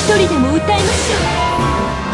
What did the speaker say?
人でも歌いましょう。